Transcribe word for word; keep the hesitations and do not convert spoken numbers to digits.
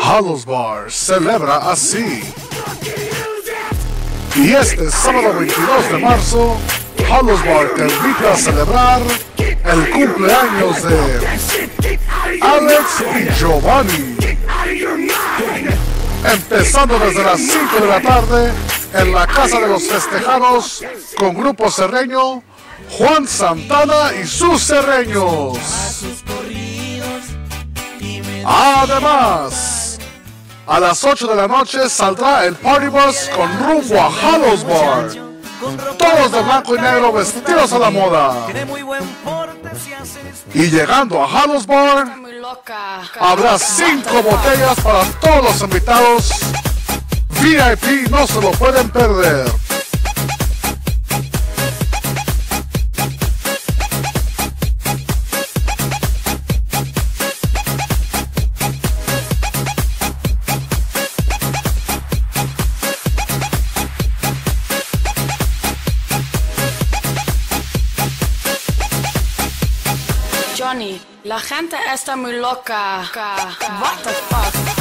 Xalos Bar celebra así. Y este sábado veintidós de marzo, Xalos Bar te invita a celebrar el cumpleaños de Alex y Jovany. Empezando desde las cinco de la tarde en la casa de los festejados con Grupo Serreño, Juan Santana y sus serreños. Además, a las ocho de la noche saldrá el Party Bus con rumbo a Xalos Bar. Todos de blanco y negro vestidos a la moda. Y llegando a Xalos Bar, habrá cinco botellas para todos los invitados. V I P no se lo pueden perder. Johnny, la gente está muy loca. What the fuck?